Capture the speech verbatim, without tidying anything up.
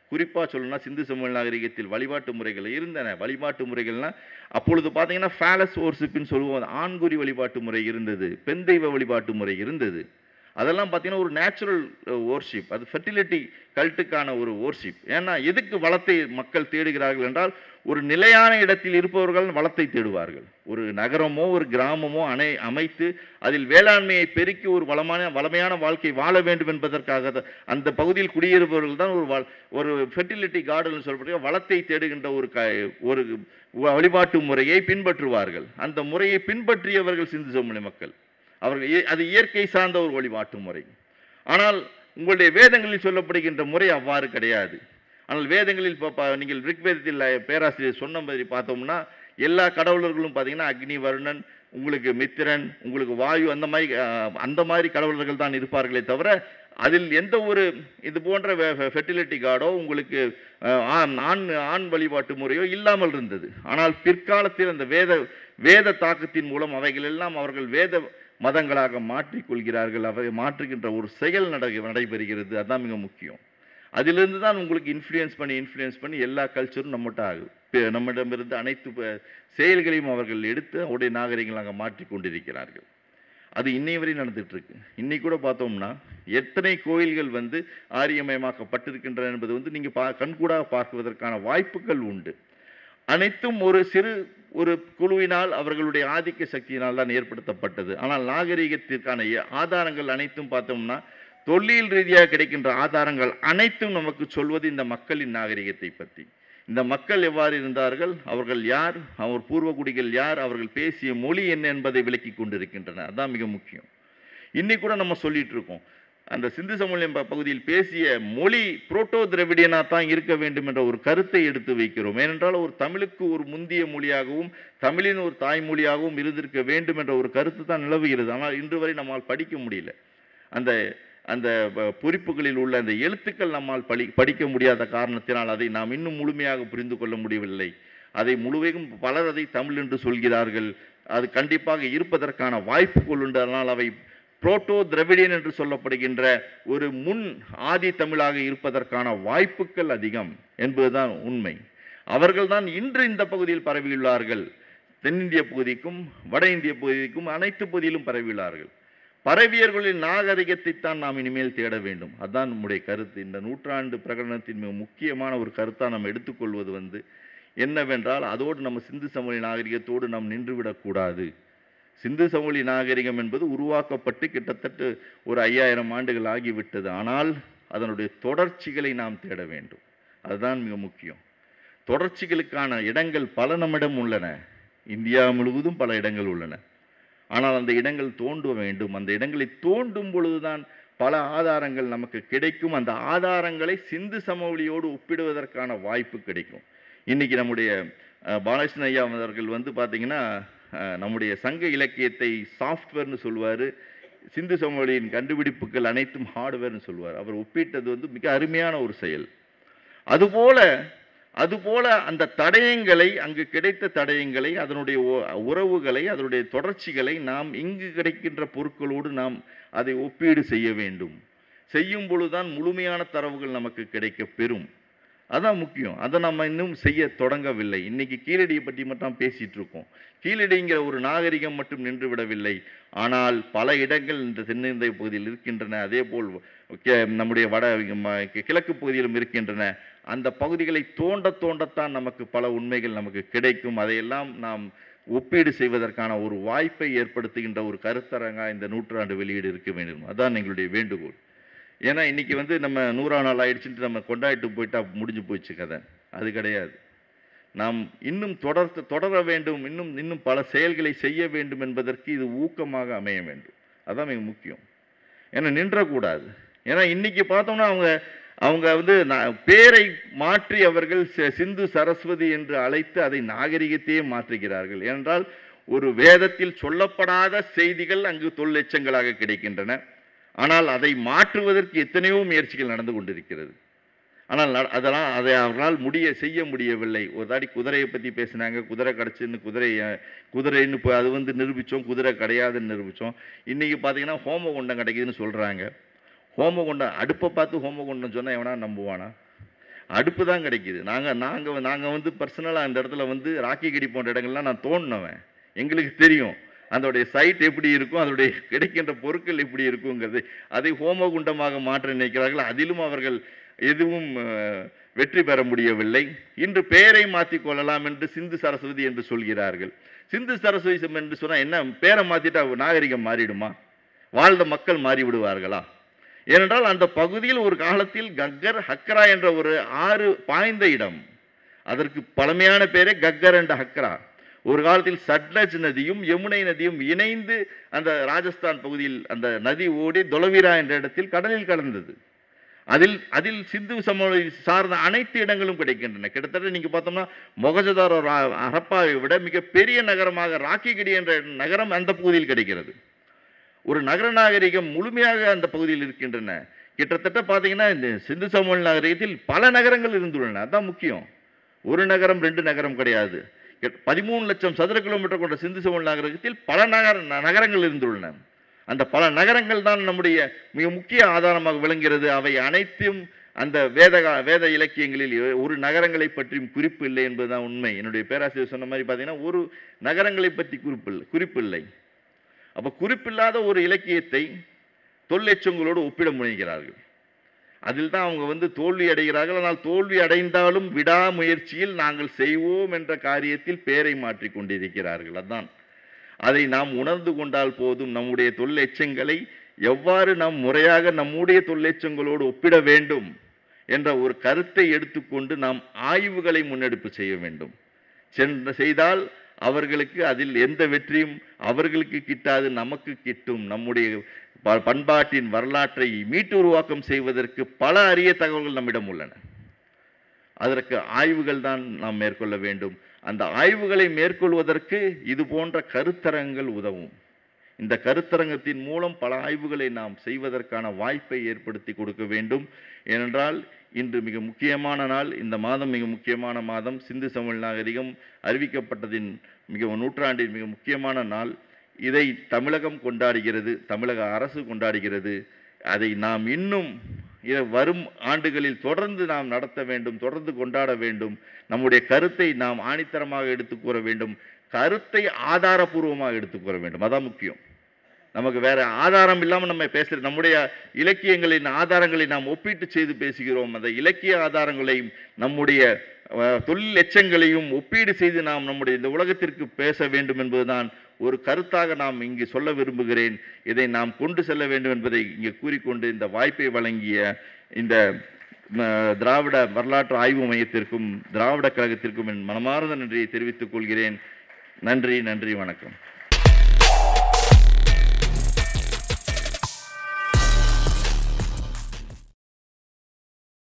குறிப்பாக சொல்லணும்னா சிந்து சமவெளி நாகரிகத்தில் வழிபாட்டு முறைகள் இருந்தன. வழிபாட்டு முறைகள்னால் அப்பொழுது பார்த்தீங்கன்னா ஃபேலஸ் ஓர்ஷிப்னு சொல்லுவோம். ஆண்குறி வழிபாட்டு முறை இருந்தது, பெண் தெய்வ வழிபாட்டு முறை இருந்தது. அதெல்லாம் பார்த்தீங்கன்னா ஒரு நேச்சுரல் ஓர்ஷிப், அது ஃபெர்டிலிட்டி கல்ட்டுக்கான ஒரு ஓர்ஷிப். ஏன்னா எதுக்கு வளத்தை மக்கள் தேடுகிறார்கள் என்றால், ஒரு நிலையான இடத்தில் இருப்பவர்கள் வளத்தை தேடுவார்கள். ஒரு நகரமோ ஒரு கிராமமோ அணை அமைத்து அதில் வேளாண்மையை பெருக்கி ஒரு வளமான வளமையான வாழ்க்கை வாழ வேண்டும் என்பதற்காக அந்த பகுதியில் குடியிருப்பவர்கள் தான் ஒரு ஒரு ஃபெர்டிலிட்டி கார்டன் சொல்லப்படுகிற வளத்தை தேடுகின்ற ஒரு க ஒரு வழிபாட்டு முறையை பின்பற்றுவார்கள். அந்த முறையை பின்பற்றியவர்கள் சிந்து சமவெளி மக்கள். அவர்கள் அது இயற்கை சார்ந்த ஒரு வழிபாட்டு முறை. ஆனால் உங்களுடைய வேதங்களில் சொல்லப்படுகின்ற முறை அவ்வாறு கிடையாது. ஆனால் வேதங்களில் இப்போ நீங்கள் ரிக்வேதத்தில் பேராசிரியர் சொன்ன மாதிரி பார்த்தோம்னா எல்லா கடவுளர்களும் பார்த்தீங்கன்னா அக்னி, வருணன், உங்களுக்கு மித்திரன், உங்களுக்கு வாயு, அந்த மாதிரி அந்த மாதிரி கடவுளர்கள் தான் இருப்பார்களே தவிர அதில் எந்த ஒரு இது போன்ற ஃபெர்டிலிட்டி கார்டோ உங்களுக்கு ஆண் ஆண் வழிபாட்டு முறையோ இல்லாமல் இருந்தது. ஆனால் பிற்காலத்தில் அந்த வேத வேத தாக்கத்தின் மூலம் அவைகள் எல்லாம் அவர்கள் வேத மதங்களாக மாற்றிக்கொள்கிறார்கள். அவை மாற்றுகின்ற ஒரு செயல் நட நடைபெறுகிறது. அதுதான் மிக முக்கியம். அதிலிருந்து தான் உங்களுக்கு இன்ஃப்ளூயன்ஸ் பண்ணி இன்ஃப்ளூயன்ஸ் பண்ணி எல்லா கல்ச்சரும் நம்மகிட்ட ஆகுது. நம்மிடமிருந்து அனைத்து செயல்களையும் அவர்கள் எடுத்து அவருடைய நாகரிகங்களாக மாற்றிக்கொண்டிருக்கிறார்கள். அது இன்னை வரை நடந்துட்டு இருக்கு. இன்னைக்கு கூட பார்த்தோம்னா எத்தனை கோயில்கள் வந்து ஆரியமயமாக்கப்பட்டிருக்கின்றன என்பது வந்து நீங்கள் பா கண்கூடாக பார்ப்பதற்கான வாய்ப்புகள் உண்டு. அனைத்தும் ஒரு சிறு ஒரு குழுவினால் அவர்களுடைய ஆதிக்க சக்தியினால் தான் ஏற்படுத்தப்பட்டது. ஆனால் நாகரிகத்திற்கான ஆதாரங்கள் அனைத்தும் பார்த்தோம்னா தொல்லியல் ரீதியாக கிடைக்கின்ற ஆதாரங்கள் அனைத்தும் நமக்கு சொல்வது இந்த மக்களின் நாகரிகத்தை பற்றி. இந்த மக்கள் எவ்வாறு இருந்தார்கள், அவர்கள் யார், அவர் பூர்வகுடிகள் யார், அவர்கள் பேசிய மொழி என்ன என்பதை விளக்கி கொண்டிருக்கின்றன. அதுதான் மிக முக்கியம். இன்னைக்கு கூட நம்ம சொல்லிட்டு இருக்கோம், அந்த சிந்து சமவெளி பகுதியில் பேசிய மொழி புரோட்டோ திராவிடியனா தான் இருக்க வேண்டும் என்ற ஒரு கருத்தை எடுத்து வைக்கிறோம். ஏனென்றால் ஒரு தமிழுக்கு ஒரு முந்திய மொழியாகவும் தமிழின் ஒரு தாய்மொழியாகவும் இருந்திருக்க வேண்டும் என்ற ஒரு கருத்து தான் நிலவுகிறது. ஆனால் இன்று வரை நம்மால் படிக்க முடியல. அந்த அந்த பொறிப்புகளில் உள்ள அந்த எழுத்துக்கள் நம்மால் படி படிக்க முடியாத காரணத்தினால் அதை நாம் இன்னும் முழுமையாக புரிந்து கொள்ள முடியவில்லை. அதை முழுவதும் பலர் அதை தமிழ் என்று சொல்கிறார்கள். அது கண்டிப்பாக இருப்பதற்கான வாய்ப்புகள் உண்டு. அதனால் அவை புரோட்டோ திராவிடியன் என்று சொல்லப்படுகின்ற ஒரு முன் ஆதி தமிழாக இருப்பதற்கான வாய்ப்புகள் அதிகம் என்பதுதான் உண்மை. அவர்கள்தான் இன்று இந்த பகுதியில் பரவியுள்ளார்கள். தென்னிந்திய பகுதிக்கும் வட இந்திய பகுதிக்கும் அனைத்து பகுதியிலும் பரவியுள்ளார்கள். பரவியர்களின் நாகரிகத்தை தான் நாம் இனிமேல் தேட வேண்டும். அதுதான் நம்முடைய கருத்து. இந்த நூற்றாண்டு பிரகடனத்தின் மிக முக்கியமான ஒரு கருத்தாக நாம் எடுத்துக்கொள்வது வந்து என்னவென்றால், அதோடு நம்ம சிந்து சமவெளி நாகரிகத்தோடு நாம் நின்றுவிடக்கூடாது. சிந்து சமவெளி நாகரிகம் என்பது உருவாக்கப்பட்டு கிட்டத்தட்ட ஒரு ஐயாயிரம் ஆண்டுகள் ஆகிவிட்டது. ஆனால் அதனுடைய தொடர்ச்சிகளை நாம் தேட வேண்டும். அதுதான் மிக முக்கியம். தொடர்ச்சிகளுக்கான இடங்கள் பல நம்மிடம் உள்ளன. இந்தியா முழுவதும் பல இடங்கள் உள்ளன. ஆனால் அந்த இடங்கள் தோண்ட வேண்டும். அந்த இடங்களை தோண்டும் பொழுதுதான் பல ஆதாரங்கள் நமக்கு கிடைக்கும். அந்த ஆதாரங்களை சிந்து சமவெளியோடு ஒப்பிடுவதற்கான வாய்ப்பு கிடைக்கும். இன்னைக்கு நம்முடைய பாலகிருஷ்ண ஐயா அவர்கள் வந்து பார்த்தீங்கன்னா நம்முடைய சங்க இலக்கியத்தை சாஃப்ட்வேர்னு சொல்லுவார், சிந்து சமவெளியின் கண்டுபிடிப்புகள் அனைத்தும் ஹார்ட்வேர்னு சொல்லுவார். அவர் ஒப்பிட்டது வந்து மிக அருமையான ஒரு செயல். அதுபோல அதுபோல அந்த தடயங்களை, அங்கு கிடைத்த தடயங்களை, அதனுடைய உறவுகளை, அதனுடைய தொடர்ச்சிகளை நாம் இங்கு கிடைக்கின்ற பொருட்களோடு நாம் அதை ஒப்பீடு செய்ய வேண்டும். செய்யும் பொழுதுதான் முழுமையான தரவுகள் நமக்கு கிடைக்க பெறும். அதான் முக்கியம். அதை நம்ம இன்னும் செய்ய தொடங்கவில்லை. இன்னைக்கு கீழடியை பற்றி மட்டும் பேசிட்டு இருக்கோம். கீழடிங்கிற ஒரு நாகரிகம் மட்டும் நின்று விடவில்லை. ஆனால் பல இடங்கள் இந்த தென்னிந்திய பகுதியில் இருக்கின்றன. அதே போல் நம்முடைய வட கிழக்கு பகுதியிலும் இருக்கின்றன. அந்த பகுதிகளை தோண்ட தோண்டத்தான் நமக்கு பல உண்மைகள் நமக்கு கிடைக்கும். அதையெல்லாம் நாம் ஒப்பீடு செய்வதற்கான ஒரு வாய்ப்பை ஏற்படுத்துகின்ற ஒரு கருத்தரங்கா இந்த நூற்றாண்டு வெளியீடு இருக்க வேண்டும். அதான் எங்களுடைய வேண்டுகோள். ஏன்னா இன்றைக்கி வந்து நம்ம நூறாம் நாள் ஆயிடுச்சுட்டு நம்ம கொண்டாடிட்டு போயிட்டா முடிஞ்சு போயிடுச்சு கதை. அது கிடையாது. நாம் இன்னும் தொடர்ந்து தொடர வேண்டும். இன்னும் இன்னும் பல செயல்களை செய்ய வேண்டும் என்பதற்கு இது ஊக்கமாக அமைய வேண்டும். அதுதான் மிக முக்கியம். ஏன்னா நின்றக்கூடாது. ஏன்னா இன்றைக்கி பார்த்தோம்னா அவங்க அவங்க வந்து பேரை மாற்றி அவர்கள் சிந்து சரஸ்வதி என்று அழைத்து அதை நாகரிகத்தையே மாற்றுகிறார்கள். ஏனென்றால் ஒரு வேதத்தில் சொல்லப்படாத செய்திகள் அங்கு தொல்லெச்சங்களாக கிடைக்கின்றன. ஆனால் அதை மாற்றுவதற்கு எத்தனையோ முயற்சிகள் நடந்து கொண்டிருக்கிறது. ஆனால் அதெல்லாம் அதை அவர்களால் முடிய செய்ய முடியவில்லை. ஒரு தாடி குதிரையை பற்றி பேசினாங்க. குதிரை கிடச்சின்னு குதிரை குதிரைன்னு இப்போ அது வந்து நிரூபித்தோம். குதிரை கிடையாதுன்னு நிரூபித்தோம். இன்றைக்கி பார்த்தீங்கன்னா ஹோமகுண்டம் கிடைக்குதுன்னு சொல்கிறாங்க. ஹோமகுண்டம் அடுப்பை பார்த்து ஹோமகுண்டம் சொன்னால் எவனா நம்புவானா? அடுப்பு தான் கிடைக்குது. நாங்க நாங்க நாங்க வந்து பர்சனலா அந்த இடத்துல வந்து ராக்கிகடி போன்ற இடங்கள்லாம் நான் தோண்டுனவன். எங்களுக்கு தெரியும். அதோடைய சைட் எப்படி இருக்கும், அதோடைய கிடைக்கின்ற பொருட்கள் எப்படி இருக்குங்கிறது. அதை ஹோமகுண்டமாக மாற்ற நினைக்கிறார்கள். அதிலும் அவர்கள் எதுவும் வெற்றி பெற முடியவில்லை. இன்று பெயரை மாற்றிக் கொள்ளலாம் என்று சிந்து சரஸ்வதி என்று சொல்கிறார்கள். சிந்து சரஸ்வதி என்று சொன்னால் என்ன, பேரை மாற்றிட்டா நாகரிகம் மாறிடுமா? வாழ்ந்த மக்கள் மாறிவிடுவார்களா? ஏனென்றால் அந்த பகுதியில் ஒரு காலத்தில் கக்கர் ஹக்ரா என்ற ஒரு ஆறு பாய்ந்த இடம். அதற்கு பழமையான பேரே கக்கர் என்ற ஹக்ரா. ஒரு காலத்தில் சட்லஜ் நதியும் யமுனை நதியும் இணைந்து அந்த ராஜஸ்தான் பகுதியில் அந்த நதி ஓடி தொலவீரா என்ற இடத்தில் கடலில் கலந்தது. அதில் அதில் சிந்து சமவெளி சார்ந்த அனைத்து இடங்களும் கிடைக்கின்றன. கிட்டத்தட்ட நீங்கள் பார்த்தோம்னா மொகஜதாரோ ஹரப்பாவை விட மிகப்பெரிய நகரமாக ராக்கிகடி என்ற நகரம் அந்த பகுதியில் கிடைக்கிறது. ஒரு நகர நாகரிகம் முழுமையாக அந்த பகுதியில் இருக்கின்றன. கிட்டத்தட்ட பார்த்தீங்கன்னா இந்த சிந்து சமவெளி நாகரிகத்தில் பல நகரங்கள் இருந்துள்ளன. அதுதான் முக்கியம். ஒரு நகரம் ரெண்டு நகரம் கிடையாது. பதிமூணு லட்சம் சதுர கிலோமீட்டர் கொண்ட சிந்து சமவெளி நாகரிகத்தில் பல நகர நகரங்கள் இருந்துள்ளன. அந்த பல நகரங்கள் தான் நம்முடைய மிக முக்கிய ஆதாரமாக விளங்குகிறது. அவை அனைத்தும் அந்த வேத வேத இலக்கியங்களில் ஒரு நகரங்களை பற்றியும் குறிப்பு இல்லை என்பதுதான் உண்மை. என்னுடைய பேராசிரியர் சொன்ன மாதிரி பார்த்தீங்கன்னா ஒரு நகரங்களை பற்றி குறிப்பு குறிப்பு இல்லை. அப்போ குறிப்பில்லாத ஒரு இலக்கியத்தை தொல்லெச்சங்களோடு ஒப்பிட முனைகிறார்கள். அதில் தான் அவங்க வந்து தோல்வி அடைகிறார்கள். ஆனால் தோல்வி அடைந்தாலும் விடாமுயற்சியில் நாங்கள் செய்வோம் என்ற காரியத்தில் பெயரை மாற்றி கொண்டிருக்கிறார்கள். அதுதான் அதை நாம் உணர்ந்து கொண்டால் போதும். நம்முடைய தொல்லெச்சங்களை எவ்வாறு நாம் முறையாக நம்முடைய தொல்லெச்சங்களோடு ஒப்பிட வேண்டும் என்ற ஒரு கருத்தை எடுத்துக்கொண்டு நாம் ஆய்வுகளை முன்னெடுப்பு செய்ய வேண்டும். சென்ற செய்தால் அவர்களுக்கு அதில் எந்த வெற்றியும் அவர்களுக்கு கிட்டாது, நமக்கு கிட்டும். நம்முடைய பண்பாட்டின் வரலாற்றை மீட்டு உருவாக்கம் செய்வதற்கு பல அரிய தகவல்கள் நம்மிடம் உள்ளன. அதற்கு ஆய்வுகள் தான் நாம் மேற்கொள்ள வேண்டும். அந்த ஆய்வுகளை மேற்கொள்வதற்கு இது போன்ற கருத்தரங்கள் உதவும். இந்த கருத்தரங்கத்தின் மூலம் பல ஆய்வுகளை நாம் செய்வதற்கான வாய்ப்பை ஏற்படுத்தி கொடுக்க வேண்டும். ஏனென்றால் இன்று மிக முக்கியமான நாள். இந்த மாதம் மிக முக்கியமான மாதம். சிந்து சமவெளி நாகரிகம் அறிவிக்கப்பட்டதின் மிக நூற்றாண்டின் மிக முக்கியமான நாள். இதை தமிழகம் கொண்டாடுகிறது, தமிழக அரசு கொண்டாடுகிறது. அதை நாம் இன்னும் வரும் ஆண்டுகளில் தொடர்ந்து நாம் நடத்த வேண்டும், தொடர்ந்து கொண்டாட வேண்டும். நம்முடைய கருத்தை நாம் ஆணித்தரமாக எடுத்து கூற வேண்டும். கருத்தை ஆதாரபூர்வமாக எடுத்து கூற வேண்டும். அதான் முக்கியம். நமக்கு வேற ஆதாரம் இல்லாமல் நம்ம பேசுகிற நம்முடைய இலக்கியங்களின் ஆதாரங்களை நாம் ஒப்பீட்டு செய்து பேசுகிறோம். அந்த இலக்கிய ஆதாரங்களையும் நம்முடைய தொழில் எச்சங்களையும் ஒப்பீடு செய்து நாம் நம்முடைய இந்த உலகத்திற்கு பேச வேண்டும் என்பதுதான் ஒரு கருத்தாக நாம் இங்கு சொல்ல விரும்புகிறேன். இதை நாம் கொண்டு செல்ல வேண்டும் என்பதை இங்கே கூறிக்கொண்டு இந்த வாய்ப்பை வழங்கிய இந்த திராவிட வரலாற்று ஆய்வு மையத்திற்கும் திராவிட கழகத்திற்கும் என் மனமார்ந்த நன்றியை தெரிவித்துக் கொள்கிறேன். நன்றி, நன்றி, வணக்கம்.